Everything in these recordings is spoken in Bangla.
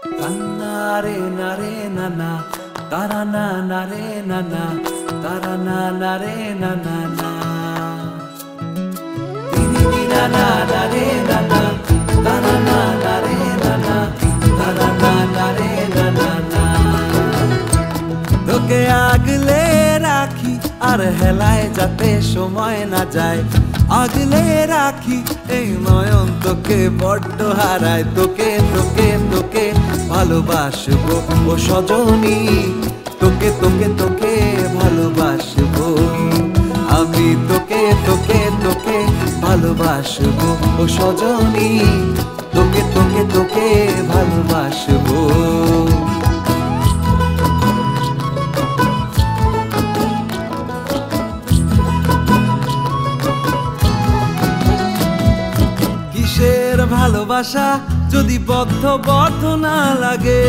Tanare nare nana, tarana nare nana, tarana nare nana na. Dini dina na nare nana, tarana nare nana, tarana nare nana na. তোকে আগলে রাখি আর হেলায় যাতে সময় না যায়, আগলে রাখি এই নয়ন তোকে বড্ড হারায়। তোকে তোকে তোকে ভালোবাসবো ও সজনী, তোকে তোকে তোকে ভালোবাসবো আমি, তোকে তোকে তোকে ভালোবাসবো ও সজনী, তোকে তোকে তোকে ভালোবাসবো। কিসের ভালোবাসা যদি বদ্ধ বদ্ধ না লাগে,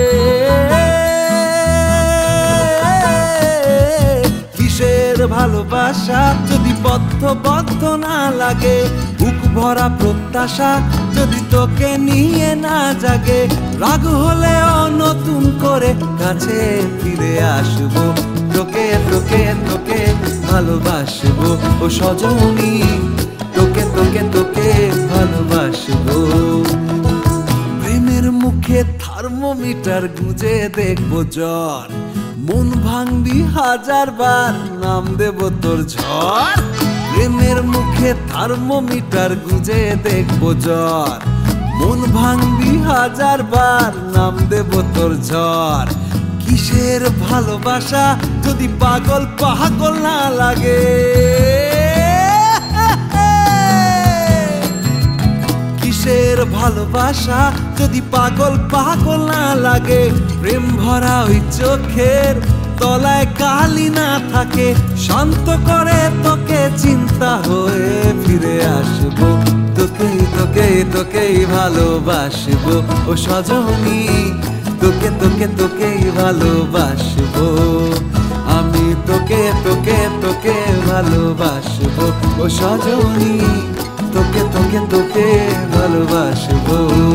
কিসের ভালোবাসা যদি বদ্ধ বদ্ধ না লাগে, বুক ভরা প্রত্যাশা যদি তোকে নিয়ে না জাগে, রাগ হলেও নতুন করে কাছে ফিরে আসবো, তোকে তোকে তোকে ভালোবাসবো ও সজনী, তোকে তোকে তোকে ভালোবাসবো। প্রেমের মুখে থার্মোমিটার গুঁজে দেখবো জ্বর, মন ভাঙবি হাজার বার নাম দেব তোর ঝড়। প্রেমের মুখে থার্মোমিটার গুঁজে দেখবো জ্বর, মন ভাঙবি হাজার বার নাম দেব তোর ঝড়। কিসের ভালোবাসা যদি পাগল পাগল না লাগে, কিসের ভালোবাসা যদি পাগল পাগল না লাগে, প্রেম ভরা ওই চোখের তলায় কালি না থাকে, শান্ত করে তোকে চিন্তা হয়ে ফিরে আসবো, তোকে তোকে তোকেই ভালোবাসবো ও সজনী, তোকে তোকে তোকেই ভালোবাসবো আমি, তোকে তোকে তোকে ভালোবাসবো ও সজনী, তোকে তোকে তোকে ভালোবাসবো।